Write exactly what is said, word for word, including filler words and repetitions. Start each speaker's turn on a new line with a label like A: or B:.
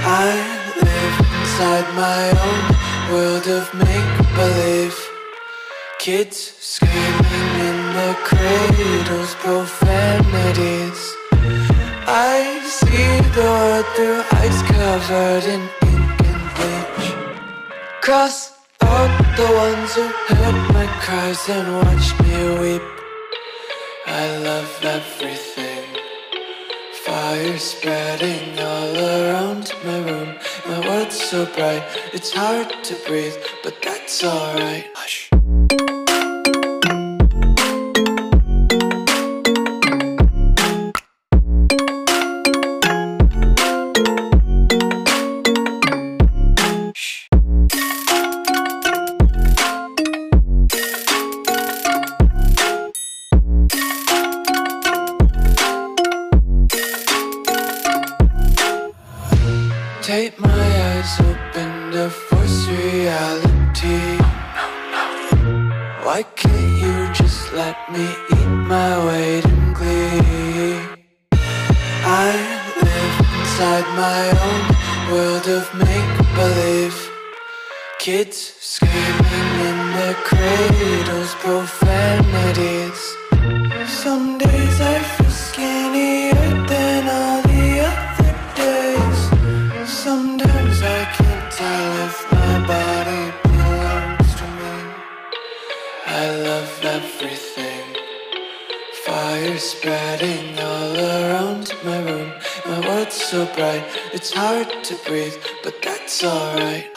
A: I live inside my own world of make-believe. Kids screaming in their cradles, profanities. I see the world through ice covered in ink and bleach. Cross out the ones who heard my cries and watched me weep. I love everything. Fire spreading all around my room. My world's so bright, it's hard to breathe, but that's alright. Hush. Take my eyes open to force reality. Why can't you just let me eat my weight in glee? I live inside my own world of make-believe. Kids screaming in their cradles, profanities. Some days I feel skinnier than all the other days. Sometimes I can't tell if my body belongs to me. I love everything. Fire spreading all around my room. My world's so bright, it's hard to breathe, but that's alright.